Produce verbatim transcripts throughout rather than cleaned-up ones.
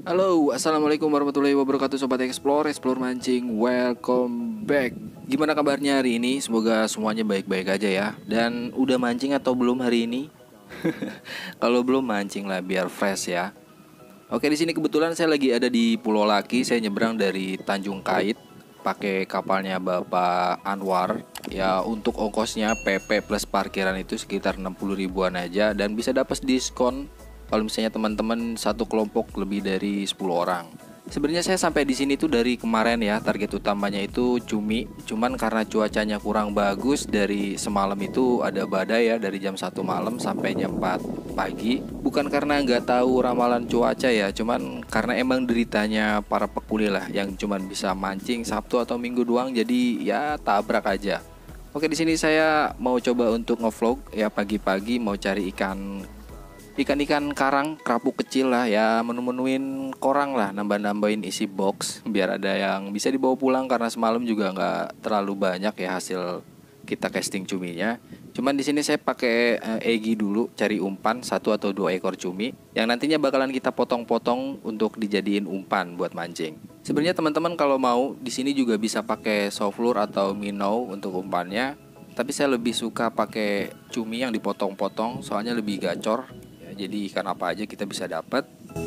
Halo, assalamualaikum warahmatullahi wabarakatuh, Sobat Explore, Explore Mancing, welcome back. Gimana kabarnya hari ini? Semoga semuanya baik-baik aja ya. Dan udah mancing atau belum hari ini? Kalau belum, mancing lah biar fresh ya. Oke, di sini kebetulan saya lagi ada di Pulau Laki. Saya nyebrang dari Tanjung Kait pakai kapalnya Bapak Anwar. Ya, untuk ongkosnya P P plus parkiran itu sekitar enam puluh ribuan aja, dan bisa dapat diskon kalau misalnya teman-teman satu kelompok lebih dari sepuluh orang. Sebenarnya saya sampai di sini tuh dari kemarin ya, target utamanya itu cumi. Cuman karena cuacanya kurang bagus, dari semalam itu ada badai ya, dari jam satu malam sampai jam empat pagi. Bukan karena nggak tahu ramalan cuaca ya, cuman karena emang deritanya para pekuli lah yang cuman bisa mancing Sabtu atau Minggu doang, jadi ya tabrak aja. Oke, di sini saya mau coba untuk ngevlog ya, pagi-pagi mau cari ikan ikan-ikan karang, kerapu kecil lah ya, menu-menuin korang lah, nambah-nambahin isi box biar ada yang bisa dibawa pulang, karena semalam juga nggak terlalu banyak ya hasil kita casting cuminya. Cuman di sini saya pakai eh, Egi dulu, cari umpan satu atau dua ekor cumi yang nantinya bakalan kita potong-potong untuk dijadiin umpan buat mancing. Sebenarnya teman-teman kalau mau di sini juga bisa pakai soft lure atau minnow untuk umpannya, tapi saya lebih suka pakai cumi yang dipotong-potong soalnya lebih gacor. Jadi ikan apa aja kita bisa dapat.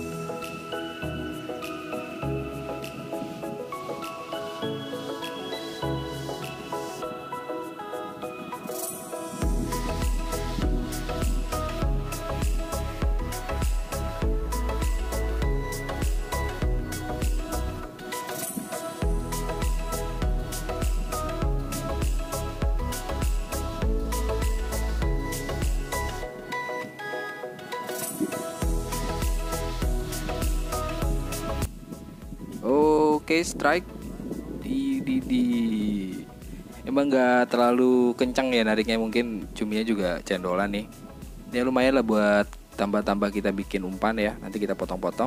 Oke, strike di di di emang nggak terlalu kencang ya nariknya, mungkin cuminya juga cendolan nih. Ya lumayan lah buat tambah-tambah kita bikin umpan ya. Nanti kita potong-potong.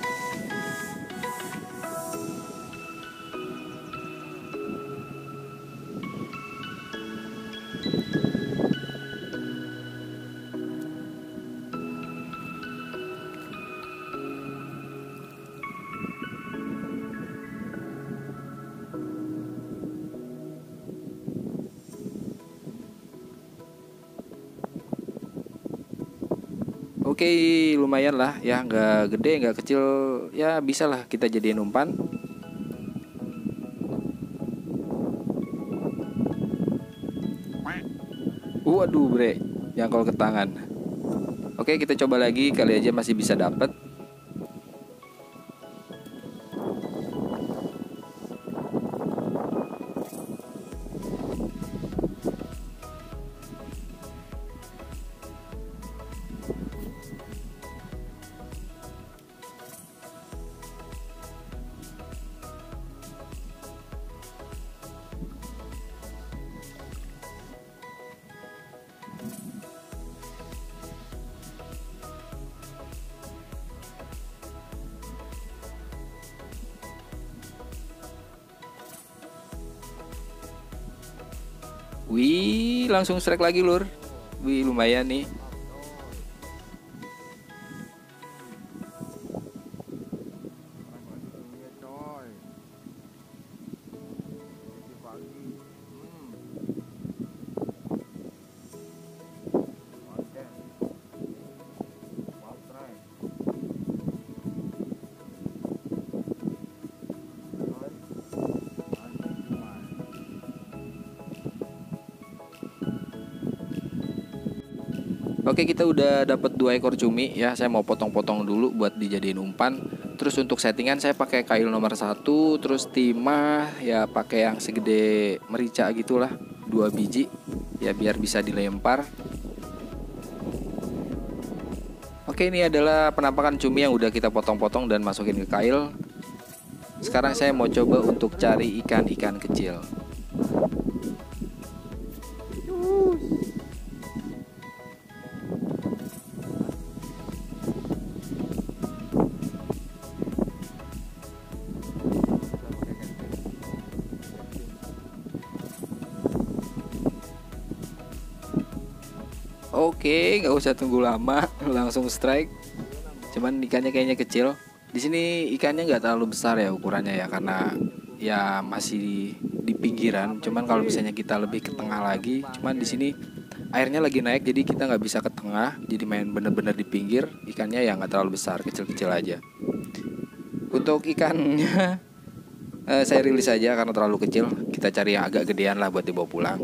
Oke, lumayan lah ya, nggak gede nggak kecil ya, bisa lah kita jadiin umpan. Waduh bre, jangkol ke tangan. Oke, kita coba lagi, kali aja masih bisa dapet. Wih, langsung strike lagi lur. Wih, lumayan nih. Oke, kita udah dapat dua ekor cumi ya. Saya mau potong-potong dulu buat dijadiin umpan. Terus untuk settingan saya pakai kail nomor satu, terus timah ya pakai yang segede merica gitulah, dua biji ya biar bisa dilempar. Oke, ini adalah penampakan cumi yang udah kita potong-potong dan masukin ke kail. Sekarang saya mau coba untuk cari ikan-ikan kecil. Oke, nggak usah tunggu lama, langsung strike. Cuman ikannya kayaknya kecil. Di sini ikannya nggak terlalu besar ya ukurannya ya, karena ya masih di, di pinggiran. Cuman kalau misalnya kita lebih ke tengah lagi, cuman di sini airnya lagi naik jadi kita nggak bisa ke tengah, jadi main bener-bener di pinggir. Ikannya ya nggak terlalu besar, kecil-kecil aja. Untuk ikannya eh, saya rilis aja karena terlalu kecil. Kita cari yang agak gedean lah buat dibawa pulang.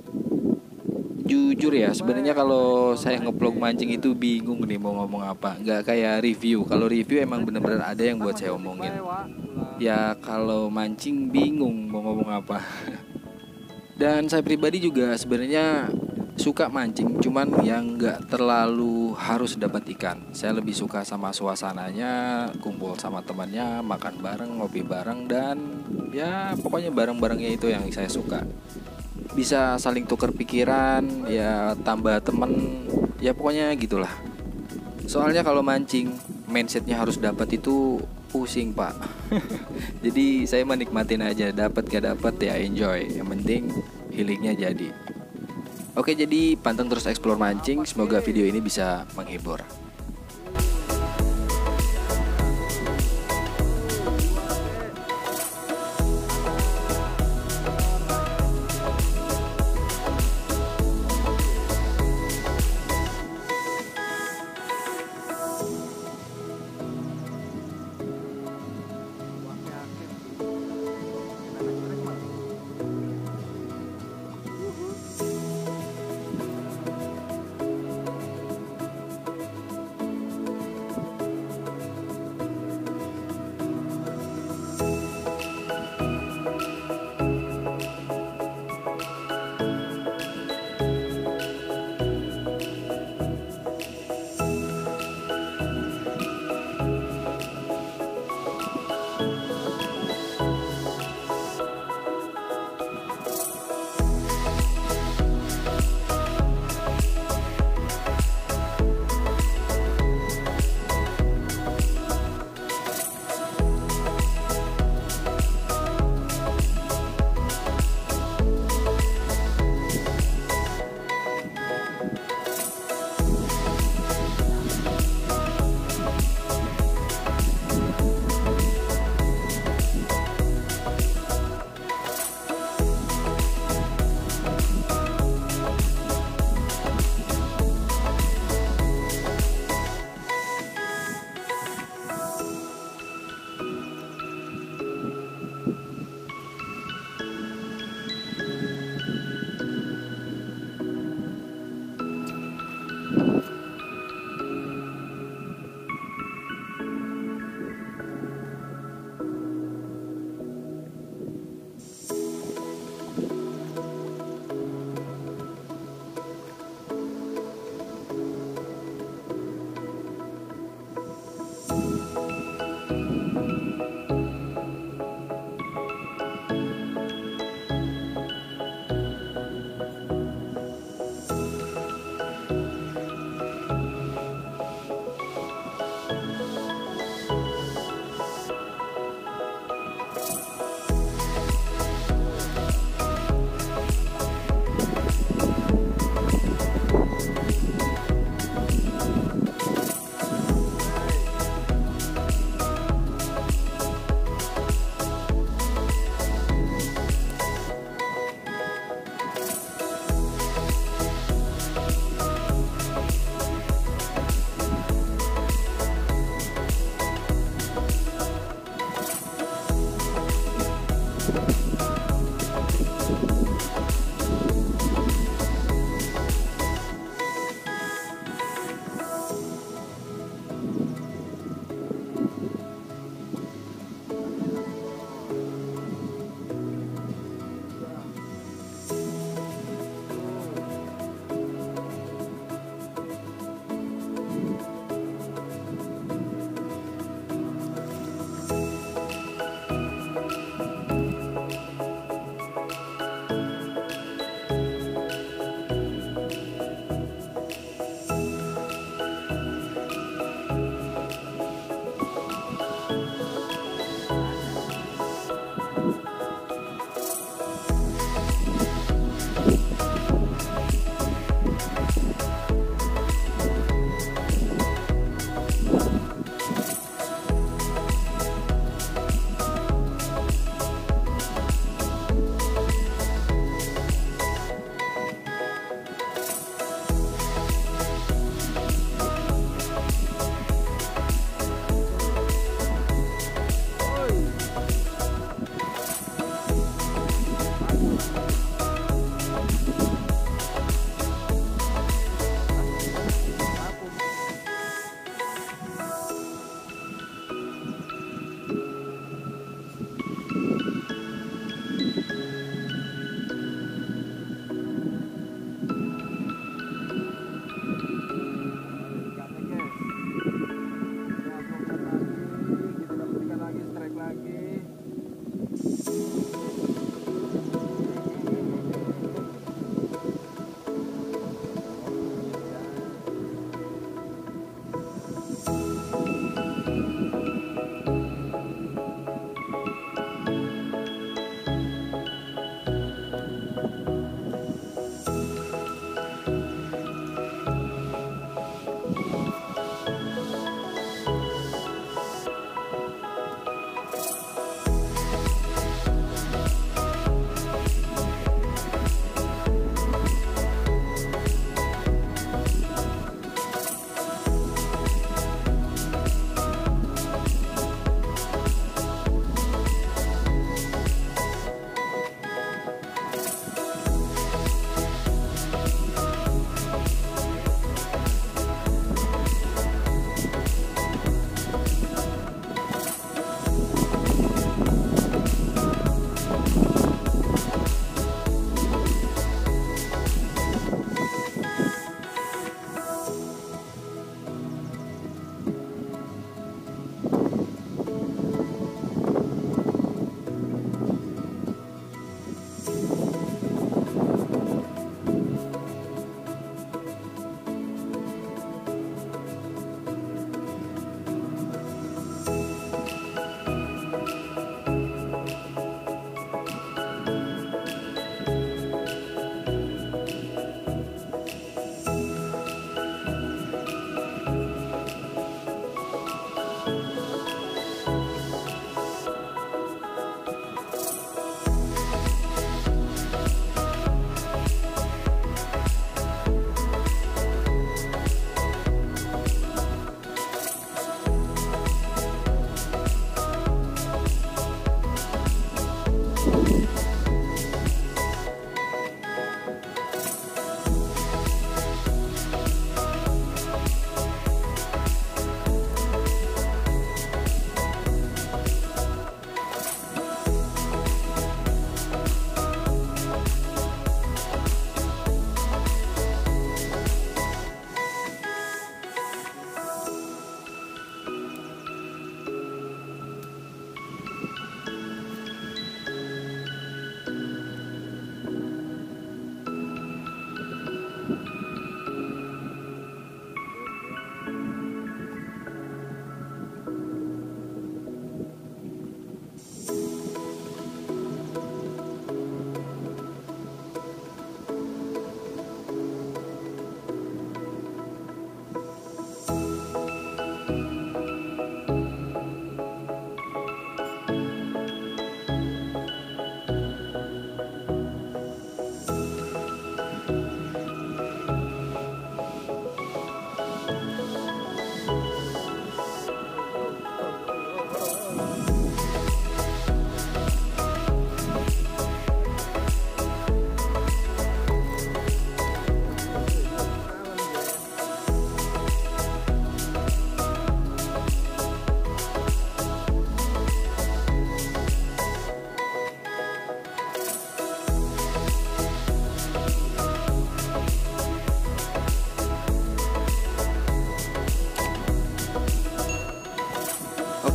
Jujur ya, sebenarnya kalau saya ngeblog mancing itu bingung nih mau ngomong apa. Nggak kayak review. Kalau review emang bener-bener ada yang buat saya omongin. Ya kalau mancing bingung mau ngomong apa. Dan saya pribadi juga sebenarnya suka mancing, cuman yang nggak terlalu harus dapat ikan. Saya lebih suka sama suasananya, kumpul sama temannya, makan bareng, ngopi bareng, dan ya pokoknya bareng-barengnya itu yang saya suka. Bisa saling tukar pikiran, ya tambah temen, ya pokoknya gitulah. Soalnya kalau mancing mindsetnya harus dapat itu pusing pak. Jadi saya menikmatin aja, dapat gak dapat ya enjoy, yang penting healingnya jadi. Oke, jadi panteng terus explore mancing, semoga video ini bisa menghibur.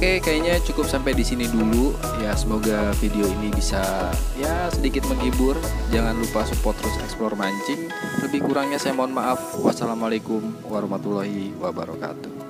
Oke, kayaknya cukup sampai di sini dulu. Ya, semoga video ini bisa ya sedikit menghibur. Jangan lupa support terus Explore Mancing. Lebih kurangnya saya mohon maaf. Wassalamualaikum warahmatullahi wabarakatuh.